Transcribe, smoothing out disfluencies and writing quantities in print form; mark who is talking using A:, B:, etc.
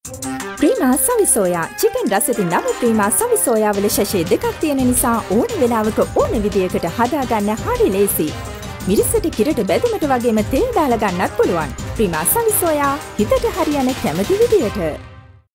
A: Prima සවිසෝයා chicken රසෙදි නව Prima සවිසෝයා වල ශෂේ දෙකක් තියෙන නිසා ඕන වෙලාවක ඕන විදියකට හදාගන්න හරි ලේසි. මිරිසට කිරට බැදුමට වගේම තෙල් දාලා ගන්නත් පුළුවන්. ප්‍රීමා සවිසෝයා හිතට හරියන කැමති විදියට.